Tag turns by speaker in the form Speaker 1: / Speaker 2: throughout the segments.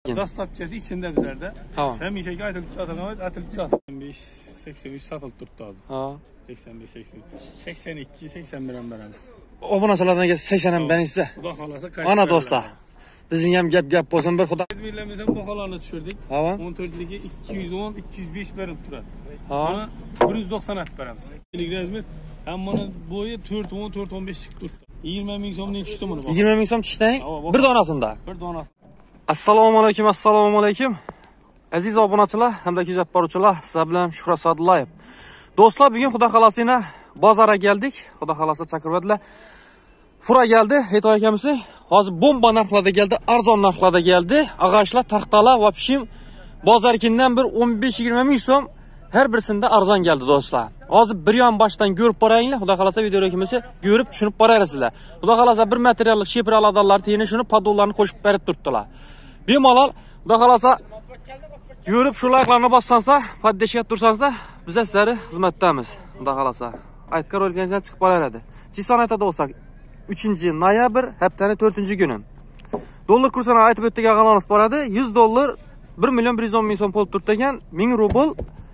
Speaker 1: Dastlapçası içinde bizlerde.
Speaker 2: Tamam.
Speaker 1: Hem işe aytılıp satılmadı, atılıp satıldı. 85 satılıp durdu abi.
Speaker 2: Ha.
Speaker 1: 85, 82, 81 beramiz.
Speaker 2: Obunaçılardan geçse 80'den ben size.
Speaker 1: Xudo xolasa
Speaker 2: Ana dostlar. Bizim ham gap bo'lsin bir xudo.
Speaker 1: Biz baholarni tushirdik. 14ligi 210, 205 berib turadi.
Speaker 2: Ha.
Speaker 1: 190 at beramiz. Razmer ham mana bo'yi 4, 14, 15 chiqib turibdi. 20 ming so'mning tushdi buni.
Speaker 2: 20 ming so'm tushding? Bir donasida.
Speaker 1: Bir dona.
Speaker 2: Assalomu alaykum, assalomu alaykum. Aziz obunachilar hamda kuzatib boruvchilar, sizlar bilan Shuhrat Sodillayev. Do'stlar, bugun xudo xolosina bozorga keldik. Xudo xolosa chaqirdilar. Fura geldi, Hetoy akamizning. Hozir bomba narxlarda geldi, arzon narxlarda geldi. Ağaçlar, taxtalar va pishim bozorkinden bir 15-20 ming so'm her birisinde arzon geldi do'stlar. Hozir bir yon boshdan ko'rib borayinglar. Xudo xolosa videolarimizni ko'rib, tushunib borarsizlar. Xudo xolosa bir materiallik shepral adallar tiyini shuni padollarni qo'shib berib turibdilar. Bemalol xudo xolosa ko'rib shu layqlarni bossanizlar, poddeshga tursanizlar, biz sizlarga xizmatdamiz. Xudo xolosa. Aytgan rolikingizdan chiqib bolaradi. Chison aytada bo'lsak 3-noyabr haftaning 4-kuni. Dollar kursini aytib o'tdik, ag'animiz boradi. 100 dollar 1 million 110 ming so'm bo'lib turibdi ekan. 1000 rubl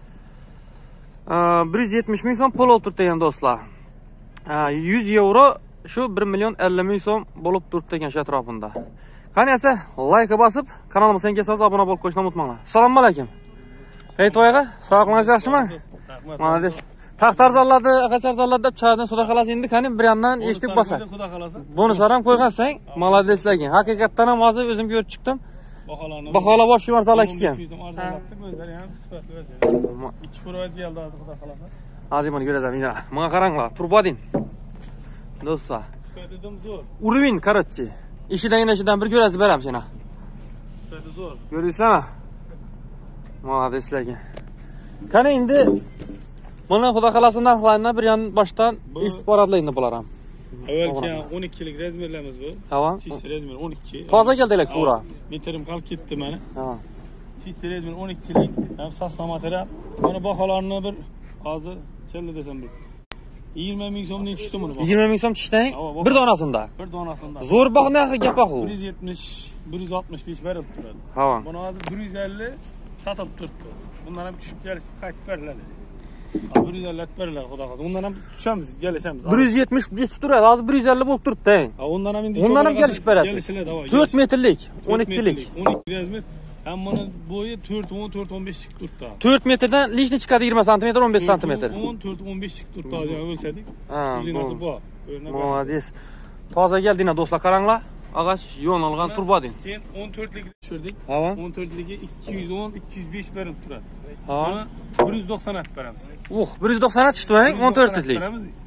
Speaker 2: 170 ming so'm pul bo'lib turibdi ekan do'stlar. 100 euro shu 1 million 50 ming so'm bo'lib turibdi ekan shu atrofida. Qani esa like bosib, kanalimizga kelsangiz obuna bo'lib qo'yishni unutmanglar. Assalomu alaykum. Heytoyga, sog'lig'ingiz yaxshimi? Malades. Taxtarzorlarda, aqacharzorlarda chaydan suda xalas endi qani bir yandan eshitib bosa. Bonuslar ham qo'ygansan, maladeslarga. Haqiqatdan ham hozir o'zim ko'rib chiqdim. Baholab olib shimarzalar ketgan.
Speaker 1: İki provod geldi xudo xolasa.
Speaker 2: Hozir buni ko'rasan, mana. Menga qaranglar, turbodin. Do'stlar.
Speaker 1: Sifatim zo'r.
Speaker 2: Urvin, короче. Ishidan bir ko'rasiz beram seni.
Speaker 1: Sifati zo'r.
Speaker 2: Ko'ryapsanmi? Maladeslarga. Qani endi buni xudo xolasa narxlarini bir yon boshdan eshitib boradilar endi bular ham.
Speaker 1: Avvalki 12lik razmerlarimiz bu.
Speaker 2: Tamam.
Speaker 1: Chiste razmer 12.
Speaker 2: Toza keldilar pura.
Speaker 1: Metrim qolib ketdi mana.
Speaker 2: Tamam.
Speaker 1: Chiste razmer 12lik, ham sasna material. Mana baholarini bir hozir chelli desam bir 20 ming so'mning tushdi buni.
Speaker 2: 20 ming so'm tushding? Bir donasida.
Speaker 1: Bir donasida.
Speaker 2: Zo'r baho narxi gap bu.
Speaker 1: 170, 165 berib turadi.
Speaker 2: Tamam.
Speaker 1: Buni hozir 150 satib turibdi. Bundan ham tushib kelib qaytib beriladi. 150 beriladi xudo xolasa. Undan ham tushamiz, kelishamiz.
Speaker 2: 170 desib turadi, hozir 150 bo'lib turibdi.
Speaker 1: Undan ham endi
Speaker 2: undan ham kelishib berasiz. 4 metrlik, 12lik.
Speaker 1: 12 razmer. Ham buni bo'yi 4, 14, 15 chiqib turibdi.
Speaker 2: 4 metrdan lishni chiqadi 20 sm, 15 sm.
Speaker 1: 14, 15 chiqib turibdi hozir o'lchadik. O'zinasi bor.
Speaker 2: Molades. Toza keldinglar do'stlar, qaranglar. Ağaç yo'nalgan turbodin.
Speaker 1: Keyin 14lik tushirdik. 14ligi 210, 205 berib turadi. Buni 190 at beramiz.
Speaker 2: 190 tushdi, 14lik.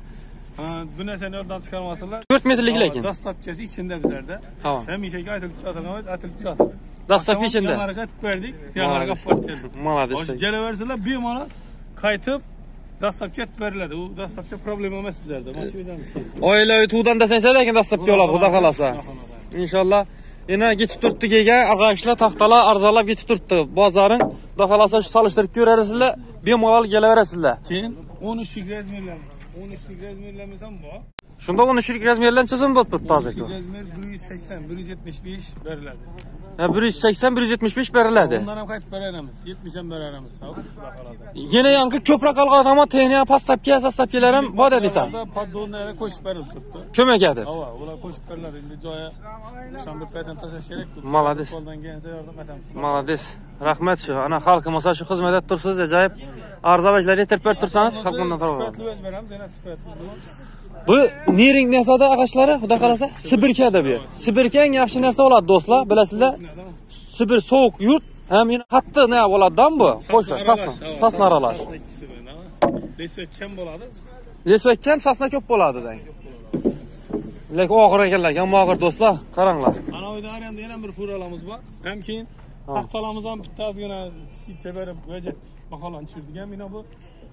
Speaker 1: Bu narsani yoddan chiqarmasalar.
Speaker 2: 4 metrlik lekin.
Speaker 1: Dastlapçası içinde bizlerde.
Speaker 2: Hem
Speaker 1: işe aytılıp satılmadı, atılıp satıldı.
Speaker 2: Dastlap içinde.
Speaker 1: Yanlara katıp verdik, yanlara kapattık.
Speaker 2: Malades.
Speaker 1: Hoş geleverseler bir mana kaytıp dastlapçı et verirlerdi. Bu dastlapçı problem olmaz bizlerde.
Speaker 2: Oilaviy tuvdan desense lekin dastlapga oladi, xudo xolasa. İnşallah. Yana ketib turibdi kelgan ag'ashlar, taxtalar arzonlab ketib turibdi. Bozoring, xudo xolasa solishtirib ko'rasizlar, bemalol kelaverasizlar.
Speaker 1: Keyin 13lik razmerlarimiz. 13lik razmerlarimiz ham bor.
Speaker 2: Shunda 13lik razmerlar chizim bo'lib turibdi hozir.
Speaker 1: 13lik razmer 180, 175 beriladi.
Speaker 2: 180, 175 beriladi.
Speaker 1: Ondan ham qaytib beramiz. 70 ham beramiz.
Speaker 2: Yana yangi ko'proq olgan ama texnika pastapga, sastapkalar ham bor deysan.
Speaker 1: Podollarga qo'shib berilib turibdi.
Speaker 2: Ko'makadi.
Speaker 1: Ha, ular qo'shib beriladi. Endi joyi o'shan bir patent tashlash kerak.
Speaker 2: Malades.
Speaker 1: Qo'ldan kelgancha yordam etamiz.
Speaker 2: Malades. Rahmat shu. Ana xalqimizga shu xizmat etib tursiz, ajoyib. Arzabajlar yetirib berib tursangiz, xalqimizdan farq bor.
Speaker 1: Sifatli o'z beramiz, yana sifatli.
Speaker 2: Bu nering nasada ag'ashlari, xudo xolasa, Sibirkada bu. Sibirka eng yaxshi narsa bo'ladi do'stlar, bilasizlar. Sibir sovuq yurt, ham yana qattiq nima bo'ladi-dan bu. Qo'shlar, sasna aralash.
Speaker 1: Lesvekkan bo'ladi.
Speaker 2: Lesvekkan sasna ko'p bo'ladi deng. Lekin og'ir ekanlar, ham og'ir do'stlar, qaranglar.
Speaker 1: Ana uyda aranda yana bir furalamiz bor. Ham keyin taxtalamiz ham bittagina skitcha berib vajat baholarni tushirdik. Ham mana bu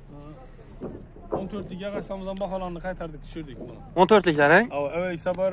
Speaker 1: 14lik yag'ashimizdan baholarni qaytardik, tushirdik buni.
Speaker 2: 14liklaring?
Speaker 1: Avvalgi safar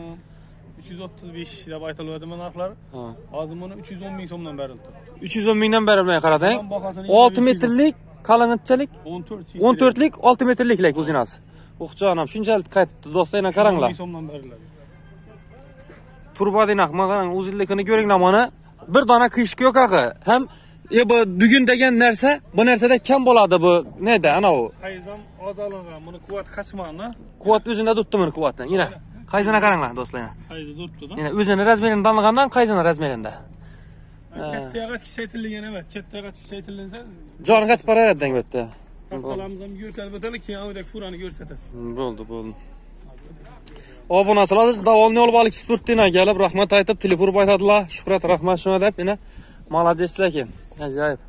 Speaker 1: 335 deb aytiladi narxlari. Hozir buni 310 ming so'mdan berildi.
Speaker 2: 310 mingdan berilmay qarading. 6 metrlik qalinchalik 14lik 6 metrlik lek o'zinasi. O'xjonim shunchalik qaytdi do'stlar, yana qaranglar.
Speaker 1: 10 ming so'mdan beriladi.
Speaker 2: Turbodin aqma qarang, o'zillikini ko'ringlar mana. bir dana kıyışkı yok ağı. Hem bu düğün degen narsa, bu narsada kam bo'ladi bu. Neydi ana o?
Speaker 1: Hayzam azalangan. Buni quvvat qaçmağına.
Speaker 2: Kuvvet özünde tuttu bunu kuvvetini. Yine kayzına qaranglar dostlar.
Speaker 1: Hayzi tuttu da.
Speaker 2: Yine özünün razmerini tanıgandan kayzına razmerinde.
Speaker 1: Katta yağaç kişeytilgen emas. Katta yağaç kişeytilinse
Speaker 2: Canı kaç para verden götte?
Speaker 1: tahtalarımızdan bir görtel betelik ki avdak furanı görsetes.
Speaker 2: Bo'ldi. Obunachilar davomli olib alik sportdina kelib rahmat aytib telefon aytadilar. Shuhrat rahmat shuna deb yana молодецlar ekan. Ajoyib.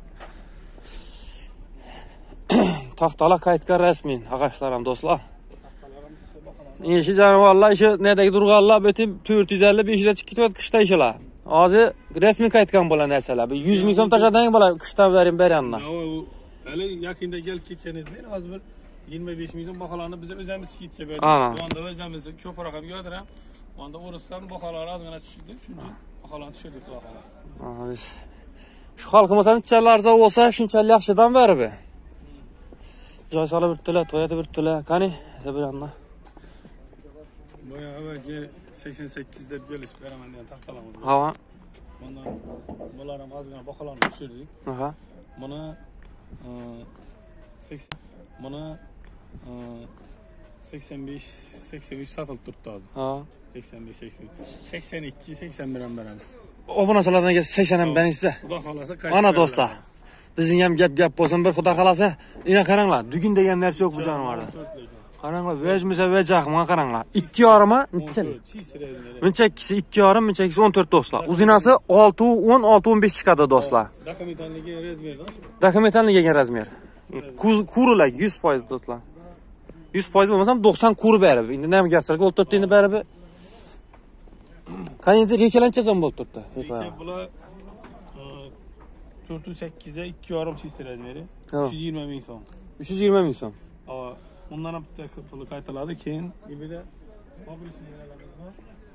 Speaker 2: Taxtalar qaytgan rasmiy ag'ashlarim do'stlar. İşi canavarlar işi nedeki durganlar bütün 450 500'e çıkıyor kışta işler. Azı resmi kayıtkan bulan narsalar. 100 ming so'm tashadan bular kıştan verin beryanlar.
Speaker 1: Hali yakında gelip ketkenizden az bir 25 milyon bakalarını bize özemiz yitse verdik. Bu anda özemiz çok rakam gördüren. Bu anda Orus'tan bakalar az gana düşürdü. Çünkü bakalar düşürdü bakalar.
Speaker 2: Şu halkımızın içerlerce olsa şunçalı yaxşıdan ver be. Joy salib birtdilar, to'yatib birtdilar. Qani, bir yandan.
Speaker 1: Boya evvelki 88 deb geliş beraman degan taxtalarimiz bor.
Speaker 2: Hava.
Speaker 1: Bundan bular ham ozgina bakalarni tushirdik.
Speaker 2: Aha.
Speaker 1: Buni 80 buni 85 satılıp turibdi hozir.
Speaker 2: Ha.
Speaker 1: 85 82 81 ham beramiz.
Speaker 2: Obunachilardan kelsa 80 ham bering size.
Speaker 1: Xudo xolasa
Speaker 2: Ana do'stlar. Bizning ham gap bo'lsin bir xudo xolasa. Ina qaranglar, düğün degan narsa yo'q bu jonivorda. Qaranglar, vejmisa vejaq, mana qaranglar. 2,5 necha? Munchakisi 2,5, munchakisi 14 do'stlar. Uzinasi 6, 10, 6, 15 chiqadi do'stlar.
Speaker 1: Dokumentalnigi razmerda.
Speaker 2: Dokumentalnigiga razmer. Kurulak 100% do'stlar. 100% bo'lmasam 90 kur berib. Endi nima gapchilik bo'lib turibdi endi berib. Qanday rekalancha so'm bo'lib turibdi?
Speaker 1: Bular 408'e 2,5 çift razmeri. 320 ming so'm.
Speaker 2: 320 ming so'm.
Speaker 1: Bundan ham puli qaytariladi. Keyin bir de fabrikasiyalarimiz bor.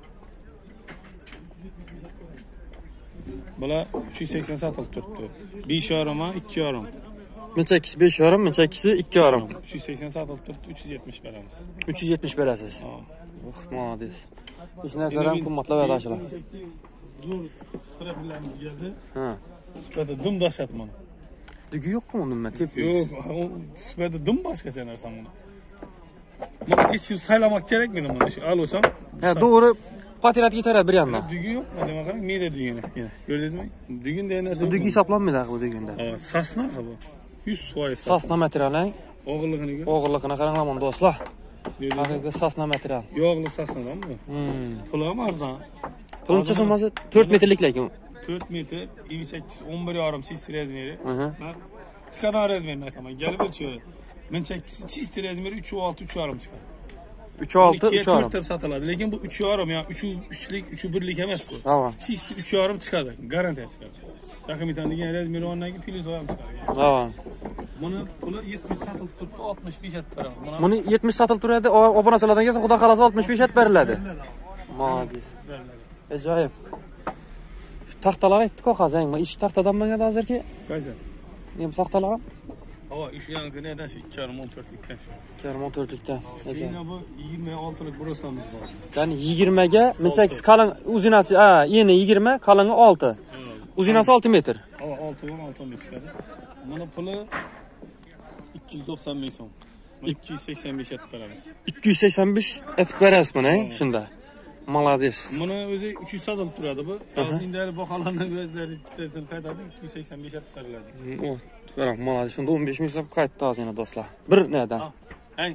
Speaker 1: Bular 380 satılib turibdi. 5,5 2,5.
Speaker 2: Munchakisi 5,5, munchakisi 2,5.
Speaker 1: 380 satılib turibdi, 370 beramiz.
Speaker 2: 370 berasiz. Молодец. Hech narsalar ham qimmatlab adashlar.
Speaker 1: Zo'r profillarimiz geldi.
Speaker 2: Ha.
Speaker 1: Sifati dim dahshat mana.
Speaker 2: Dügü yok mu onun ben tepki?
Speaker 1: Yok, sifati dim başqacha narsa buni. Buni hech kim saylamak kerak meni buni? Al olsam.
Speaker 2: Ha, doğru. Patirat gitar bir yandan.
Speaker 1: Dügün yok mu? Demek qarang, meyda dügünü. Gördünüz mü? Dügün degan narsa.
Speaker 2: Bu dügü hesaplanmaydi bu dügünde.
Speaker 1: Sasna bu. 100%
Speaker 2: sasna material.
Speaker 1: Og'irligini gör.
Speaker 2: Og'irligini qaranglar do'stlar. Haqiqiy sasna material.
Speaker 1: Yog'li sasnadan bu. Puli ham arzon.
Speaker 2: Puluncha summasi 4 metrlik lekin.
Speaker 1: 4 metr, 11,5 çift razmeri. Çıkadan razmerini aytaman. Gelib ölçüyor. Munchakisi çift razmeri 3,6 3,5 çıkar.
Speaker 2: 3,6 3,5
Speaker 1: 4 satıladi. Lekin bu 3,5 ya 3'lik 3'ü 1'lik emas bu.
Speaker 2: Tamam.
Speaker 1: Çift 3,5 çıkadi. Garantiya çıkadi. Dokumentalnigi razmeri ondan keyin puli ham chiqadi.
Speaker 2: Tamam.
Speaker 1: Buni puli 70 satılib turibdi, 65 et beramiz.
Speaker 2: Buni 70 satılib turadi, obunachilardan kelsa xudo xolasa 65 et beriladi. Молодец. Ajoyib. Taxtalar aytdik hozir, ish taxtadan bo'lgan hozirki.
Speaker 1: Qaysi?
Speaker 2: Nima taxtalar?
Speaker 1: Hava ish yangi nedan shu 2,14likdan shu.
Speaker 2: 2,14likdan.
Speaker 1: Keyin bu 26lik brosamiz bor.
Speaker 2: Ya'ni 20 ga munchakisi qalin uzinasi, eni 20, qalini 6. Uzinasi 6 metr.
Speaker 1: Hava 6 15 chiqadi. Mana puli 290 ming so'm. 285 et beramiz.
Speaker 2: 285 et berasiz buni, shunda. Молодец.
Speaker 1: Buni o'zi 300 satılib turadi bu. Endi baholarni o'zlari qaytadi 285 et beriladi.
Speaker 2: Qarang, молодец. Shunda 15 ming so'm qaytdi hozir yana do'stlar. Bir nedan?
Speaker 1: Hang.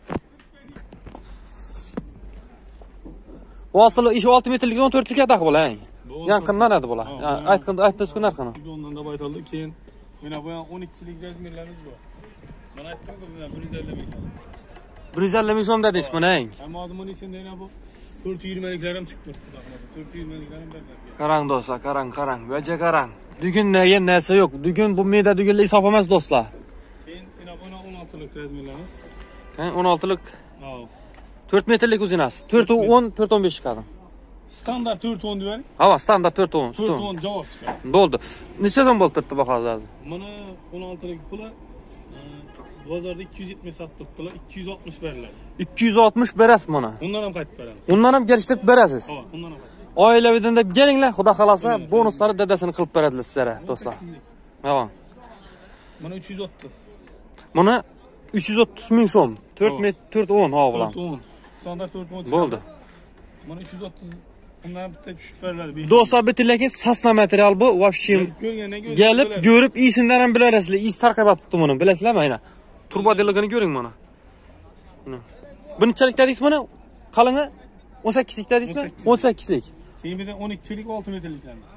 Speaker 2: Bu 6 metrlik 14lik atak bo'lang. Yaqindan edi bular. Aytdingiz ku narxini.
Speaker 1: Ondan da baytaldi. Keyin mana bu 12'lik razmerlarimiz bor. Mana aytdim-ku, 150 ming so'm.
Speaker 2: 150 ming so'm dedingiz buni.
Speaker 1: Ammo buning içinde yana bu 420'liklerim çıktı. 420'liklerim berdi.
Speaker 2: Qarang do'stlar, qarang. Vaja qarang. Dügün degan narsa yo'q. Dügün bu meyda dügünle hisob emas do'stlar.
Speaker 1: Keyin yana buna 16'lik razmerlarimiz.
Speaker 2: 16'lik. 4 metrlik uzinasi. 4,10, 4,15 chiqadi.
Speaker 1: Standart 4,10 diyor.
Speaker 2: Hava standart 4,10.
Speaker 1: 4,10 cevap çıkar.
Speaker 2: Bo'ldi. Necha so'm bo'lib turibdi baho hozir?
Speaker 1: Mana 16'lik puli bozorda 270 sattık puli 260 beriladi.
Speaker 2: 260 berasiz buni.
Speaker 1: Undan ham qaytib beramiz.
Speaker 2: Undan ham kelishtirib berasiz.
Speaker 1: Ha, undan ham qaytib.
Speaker 2: Oilavidan deb kelinglar, xudo xolasa bonuslari dadasini qilib beradilar sizlarga, do'stlar. Tamam.
Speaker 1: Mana 330.
Speaker 2: Buni 330 ming so'm. 4 metr 410 ha bilan.
Speaker 1: 410. Standart 410.
Speaker 2: Bo'ldi.
Speaker 1: Mana 330 undan bitta tushib beriladi.
Speaker 2: Do'stlar, bitilaki sasna material bu. Вообще gelib, görüp iyisinden ham bilasizlar. İyisi tarqabyapti buni, bilasizlarmi ayna? Turbodeligini ko'ring mana. Bunchalik dedingiz mana? Qalini 18lik dedingizmi? 18lik.
Speaker 1: Keyin bir de 12'lik 6 metrliklarimiz.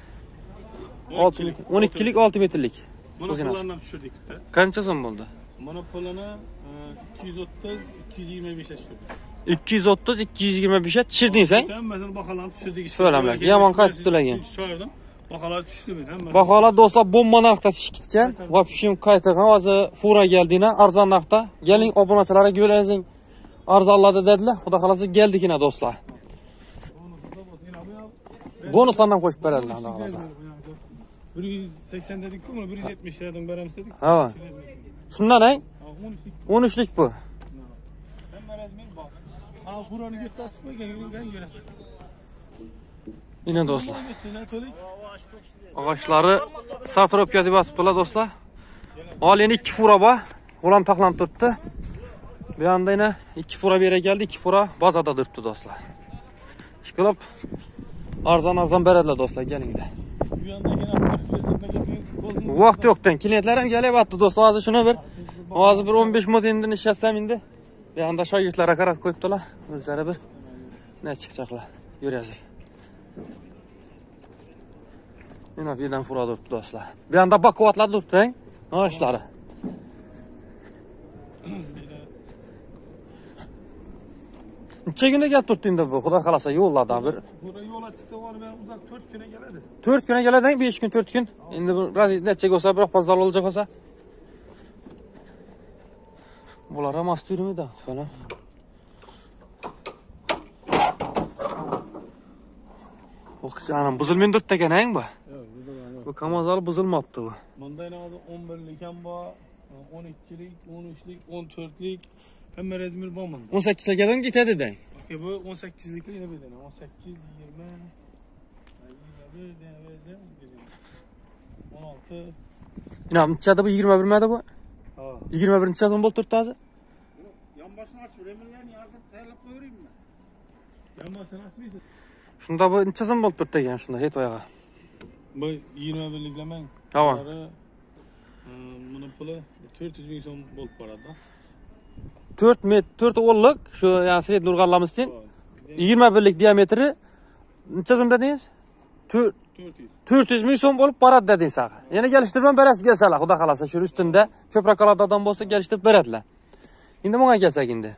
Speaker 2: 12lik 6 metrlik.
Speaker 1: Bunu pullardan düşürdük bitta.
Speaker 2: Qancha so'm bo'ldi?
Speaker 1: Mana pulini 230 225'e düşürdük.
Speaker 2: 230 225'e tushirdingiz, ha?
Speaker 1: Hammasini baholarni tushirdik.
Speaker 2: Söylemler. Yaman qaytib to'lagan.
Speaker 1: Tushirdim. Baholar tushdi biz hamma.
Speaker 2: Baholar do'stlar bomba narxda tushib ketgan. Вообще qaytagan hozir fura geldiğine arzon narxda. Keling obunachilarga ko'rasizing. Arzonladi dedilar. Xudo xolasa keldikina do'stlar. Bonuslardan qo'shib beradilar, xudo xolasa.
Speaker 1: 180 dedik mi? 170 liradan beramiz dedik.
Speaker 2: Ha. Shundan ay? 13lik bu.
Speaker 1: Hamma razmer bor. Al furani götür açıp qo'ygan göre.
Speaker 2: Yine do'stlar. Ağaçları satrop ketib yotibdilar do'stlar. Hol endi 2 fura bor. Ulam taqlanib turibdi. Bu yanda yine 2 fura bera keldi, 2 fura bazada turibdi do'stlar. Ishqilib arzon beradilar do'stlar, kelinglar.
Speaker 1: Bu yanda yana
Speaker 2: vaqt yo'qdan klientlar ham kelyapti do'stlar. Hozir shuni bir 15 minutdan ishlatsam endi. Bu yanda shogirdlarga qarab qo'yibdilar. O'zlari bir ne chiqchaqlar. Ko'rasizlar. Yine birden fura duruptu do'stlar. Bu yanda bakıvatlar duruptu, ha? Ağaçları. Necha kunda kelib turibdi endi bu? Xudo xolasa yo'llardan bir.
Speaker 1: Burada yo'lga chiqsa var ben uzak 4 kune keladi.
Speaker 2: 4 kune keladi, 5 kun 4 kun. Endi bu razid necha bo'lsa, biroq pazar olacak olsa. Bular ham mast yurmaydi, mana. O'qishim buzilmay turibdi ekan, bu. Bu kamazal buzilmabdi bu.
Speaker 1: Bunda yana 11lik ham bor, 12lik, 13lik, 14lik hamma razmer bor bunda.
Speaker 2: 18 gadan ketadi deng.
Speaker 1: Bu 18'likli yine bir tane. 18, 20, 16.
Speaker 2: Yine neçədə bu 21 mədə bu?
Speaker 1: Ha.
Speaker 2: 21-ci sezon bo'lib turibdi hozir.
Speaker 1: Yan başını açıp remirlerini yazdım tayyorlab qo'yayım mı? Yan başını açmaysiz.
Speaker 2: Shunda bu neçə sezon bo'lib turibdi ekan shunda het oyaga.
Speaker 1: Bu 21'liklemen.
Speaker 2: Tamam.
Speaker 1: Bunun pulu 400 bin so'm bo'lib boradi.
Speaker 2: 4 metr 4 o'nlik shu yani sred nurg'anlarimiz uchun 21lik diametri necha so'm dedingiz? 400 ming so'm bo'lib boradi dedingiz siz. Yana kelishtirib berasiz kelsalar, xudo xolasa shu ustunda ko'proq qoladigan bo'lsa kelishtirib beradilar. Endi bunga kelsak endi.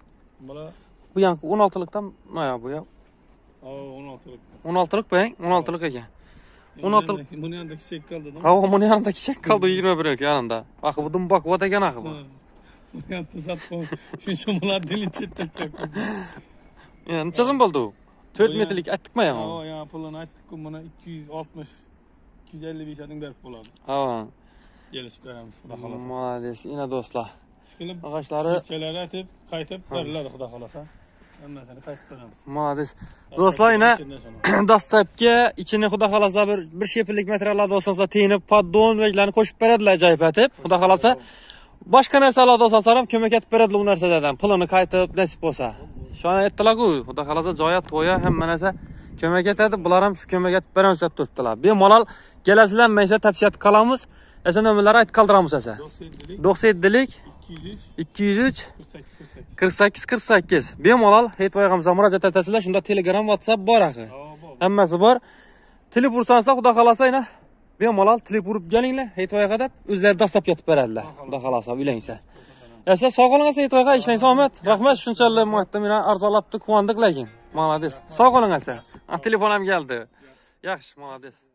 Speaker 2: Bu yangi 16likdan mana bu ya.
Speaker 1: 16lik.
Speaker 2: 16lik bo'yang, 16lik ekan. 16lik.
Speaker 1: Bunun yanında kichik qoldi.
Speaker 2: Ha, bunun yanında kichik qoldi 21lik yanında. Axı bu dumboq vat ekan axı bu.
Speaker 1: Yaptı sapkon. Şu mular deli çettek çakdı.
Speaker 2: Ya necha so'm bo'ldi u? 4 metrlik aytdikmi ya?
Speaker 1: Ha, ya pulini aytdik, buna 260 255 adın berib bo'ladi.
Speaker 2: Ha.
Speaker 1: Gelishib beramiz, xudo xolasa.
Speaker 2: Молодец, ina do'stlar.
Speaker 1: Ağaçları çeleri atib, qaytib beriladi, xudo xolasa. Hammasini qaytib beramiz.
Speaker 2: Молодец. Do'stlar, yine dastlabki ichini xudo xolasa bir shepillik materiallar do'stlar teyinib, paddon vejlarni qo'shib beradilar ajoyib etib. Xudo xolasa boshqa narsalar olsa ham ko'mak etib beradilar bu narsalardan. Pulini qaytib nasib bo'lsa. Shuni aytdilar-ku, xudo xolasa joya, to'ya hamma narsa ko'mak etadi. Bular ham shu ko'mak etib beramiz deb turibdilar. Bemalol kelasizlar, maysa tavsiya qilamiz. Esa nomerlarni aytib qoldiramiz esa. 97lik 203 48 48. Bemalol Hetvoyga murojaat etasizlar. Shunda Telegram, WhatsApp bor axi. Hammasi bor. Telefon ursangiz xudo xolasa yana bemalol telefon urib kelinglar, Hetvoyga deb o'zlari dastlab ketib beradilar. Xudo xolasa uylangsa. Siz sog' qoling asa Hetvoyga, ishlang omat. Rahmat, shunchalik muhim meni arzonlabdi, quvondik lekin. Молодец. Sog' qoling asa. Telefonam keldi. Yaxshi, молодец.